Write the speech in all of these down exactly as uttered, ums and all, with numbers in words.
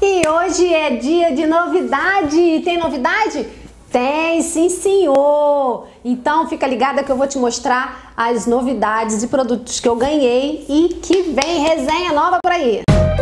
E hoje é dia de novidade. Tem novidade? Tem, sim senhor! Então fica ligada que eu vou te mostrar as novidades e produtos que eu ganhei e que vem resenha nova por aí.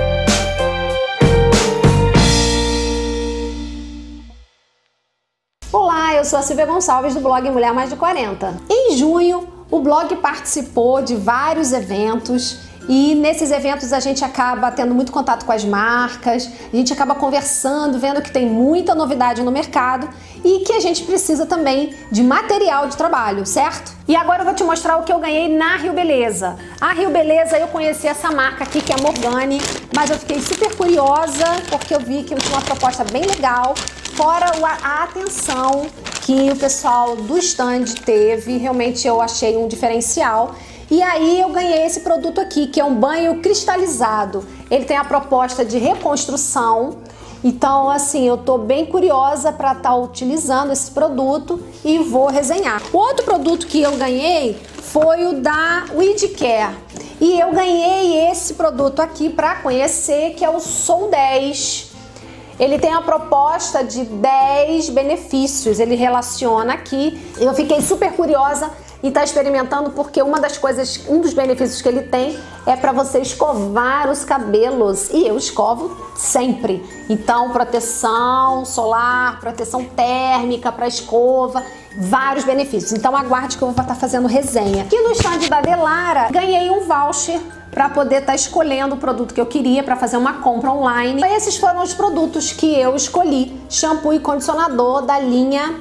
Olá, eu sou a Silvia Gonçalves do blog Mulher Mais de quarenta. Em junho, o blog participou de vários eventos e nesses eventos a gente acaba tendo muito contato com as marcas, a gente acaba conversando, vendo que tem muita novidade no mercado e que a gente precisa também de material de trabalho, certo? E agora eu vou te mostrar o que eu ganhei na Rio Beleza. A Rio Beleza, eu conheci essa marca aqui que é a Morgane, mas eu fiquei super curiosa porque eu vi que tinha uma proposta bem legal. Fora a atenção que o pessoal do stand teve, realmente eu achei um diferencial. E aí eu ganhei esse produto aqui, que é um banho cristalizado. Ele tem a proposta de reconstrução. Então, assim, eu tô bem curiosa para estar utilizando esse produto e vou resenhar. O outro produto que eu ganhei foi o da WeedCare. E eu ganhei esse produto aqui para conhecer, que é o Sol dez. Ele tem a proposta de dez benefícios, ele relaciona aqui. Eu fiquei super curiosa e tá experimentando porque uma das coisas, um dos benefícios que ele tem é para você escovar os cabelos e eu escovo sempre. Então, proteção solar, proteção térmica para escova, vários benefícios. Então, aguarde que eu vou estar fazendo resenha. Aqui no stand da Delara, ganhei um voucher para poder estar escolhendo o produto que eu queria para fazer uma compra online. Esses foram os produtos que eu escolhi, shampoo e condicionador da linha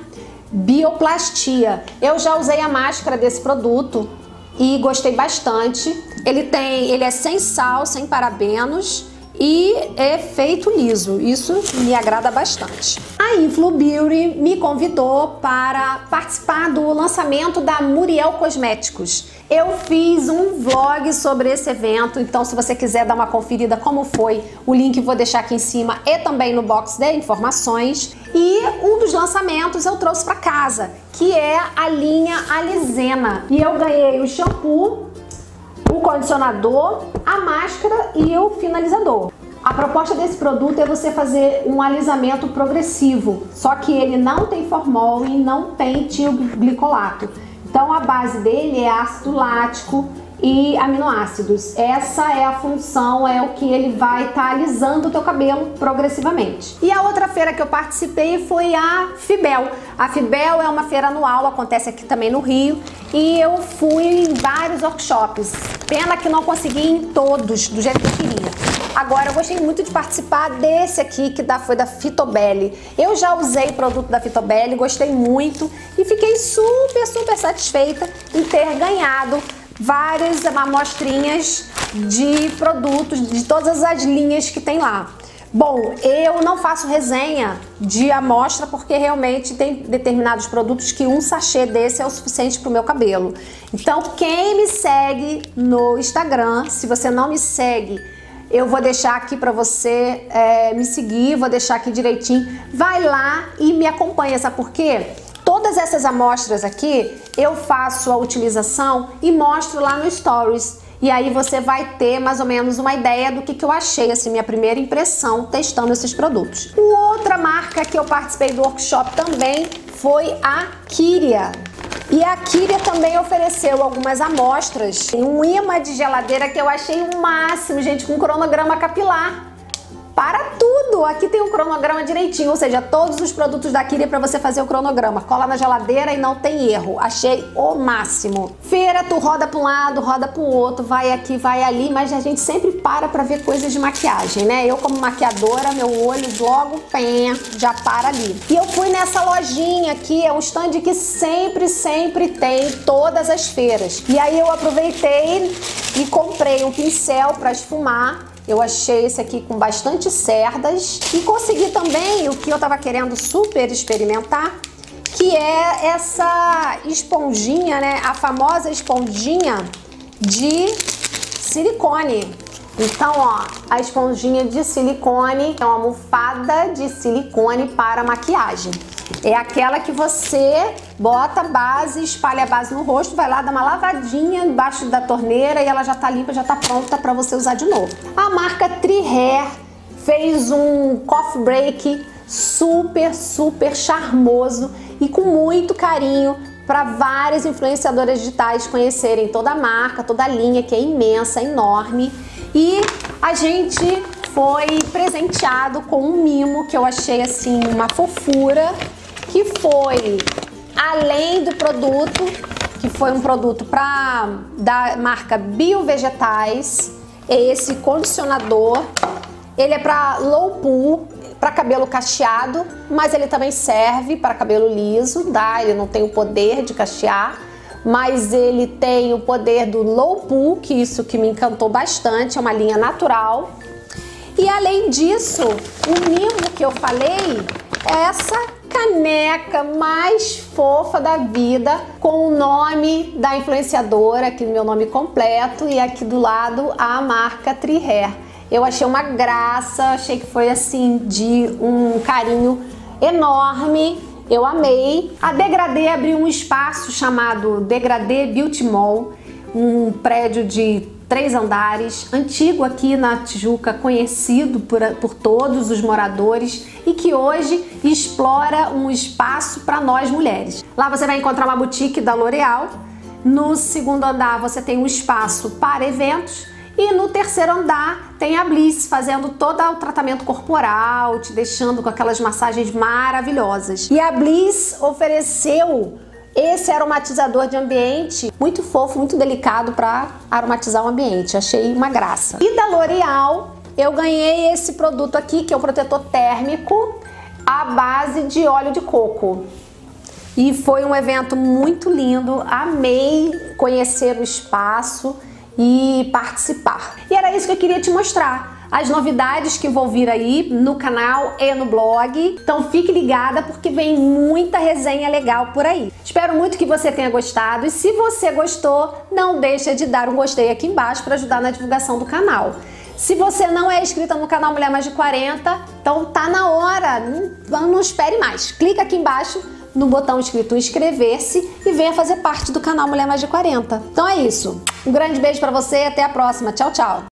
Bioplastia. Eu já usei a máscara desse produto e gostei bastante. Ele tem, ele é sem sal, sem parabenos e é feito liso. Isso me agrada bastante. A Influ Beauty me convidou para participar do lançamento da Muriel Cosméticos. Eu fiz um vlog sobre esse evento, então se você quiser dar uma conferida como foi, o link eu vou deixar aqui em cima e também no box de informações. E um dos lançamentos eu trouxe para casa, que é a linha Alizena. E eu ganhei o shampoo, o condicionador, a máscara e o finalizador. A proposta desse produto é você fazer um alisamento progressivo, só que ele não tem formol e não tem tioglicolato. Então a base dele é ácido lático e aminoácidos. Essa é a função, é o que ele vai estar tá alisando o teu cabelo progressivamente. E a outra feira que eu participei foi a Fibel. A Fibel é uma feira anual, acontece aqui também no Rio, e eu fui em vários workshops. Pena que não consegui ir em todos do jeito que eu queria. Agora, eu gostei muito de participar desse aqui, que foi da Fitobelly. Eu já usei o produto da Fitobelly, gostei muito e fiquei super, super satisfeita em ter ganhado várias amostrinhas de produtos, de todas as linhas que tem lá. Bom, eu não faço resenha de amostra porque realmente tem determinados produtos que um sachê desse é o suficiente para o meu cabelo. Então, quem me segue no Instagram, se você não me segue, eu vou deixar aqui para você é, me seguir, vou deixar aqui direitinho. Vai lá e me acompanha, sabe por quê? Todas essas amostras aqui, eu faço a utilização e mostro lá no Stories. E aí você vai ter mais ou menos uma ideia do que, que eu achei, assim, minha primeira impressão testando esses produtos. Outra marca que eu participei do workshop também foi a Kyria. E a Kyria também ofereceu algumas amostras. Um imã de geladeira que eu achei o máximo, gente, com cronograma capilar. Para tudo! Aqui tem um cronograma direitinho, ou seja, todos os produtos da Kyria para você fazer o cronograma. Cola na geladeira e não tem erro. Achei o máximo. Feira, tu roda para um lado, roda para o outro, vai aqui, vai ali, mas a gente sempre para para ver coisas de maquiagem, né? Eu como maquiadora, meu olho logo, pé, já para ali. E eu fui nessa lojinha aqui, é um stand que sempre, sempre tem todas as feiras. E aí eu aproveitei e comprei um pincel para esfumar. Eu achei esse aqui com bastante cerdas e consegui também o que eu tava querendo super experimentar, que é essa esponjinha, né? A famosa esponjinha de silicone. Então, ó, a esponjinha de silicone é uma almofada de silicone para maquiagem. É aquela que você bota a base, espalha a base no rosto, vai lá, dá uma lavadinha embaixo da torneira e ela já tá limpa, já tá pronta para você usar de novo. A marca Tri Hair fez um coffee break super, super charmoso e com muito carinho para várias influenciadoras digitais conhecerem toda a marca, toda a linha, que é imensa, enorme. E a gente foi presenteado com um mimo que eu achei assim uma fofura, que foi, além do produto, que foi um produto pra, da marca Biovegetais, é esse condicionador. Ele é para low pool, para cabelo cacheado, mas ele também serve para cabelo liso, tá? Ele não tem o poder de cachear, mas ele tem o poder do low pool, que isso que me encantou bastante, é uma linha natural. E além disso, o mimo que eu falei é essa caneca mais fofa da vida, com o nome da influenciadora, aqui no meu nome completo, e aqui do lado a marca Tree Hair. Eu achei uma graça, achei que foi assim de um carinho enorme, eu amei. A Degradê abriu um espaço chamado Degradê Beauty Mall, um prédio de três andares, antigo aqui na Tijuca, conhecido por, por todos os moradores e que hoje explora um espaço para nós mulheres. Lá você vai encontrar uma boutique da L'Oréal, no segundo andar você tem um espaço para eventos e no terceiro andar tem a Bliss fazendo todo o tratamento corporal, te deixando com aquelas massagens maravilhosas. E a Bliss ofereceu esse aromatizador de ambiente muito fofo, muito delicado para aromatizar o ambiente. Achei uma graça. E da L'Oréal eu ganhei esse produto aqui, que é um protetor térmico à base de óleo de coco. E foi um evento muito lindo, amei conhecer o espaço e participar. E era isso que eu queria te mostrar. As novidades que vão vir aí no canal e no blog. Então fique ligada porque vem muita resenha legal por aí. Espero muito que você tenha gostado e se você gostou, não deixa de dar um gostei aqui embaixo para ajudar na divulgação do canal. Se você não é inscrita no canal Mulher Mais de quarenta, então tá na hora, não, não espere mais. Clica aqui embaixo no botão escrito inscrever-se e venha fazer parte do canal Mulher Mais de quarenta. Então é isso. Um grande beijo para você e até a próxima. Tchau, tchau.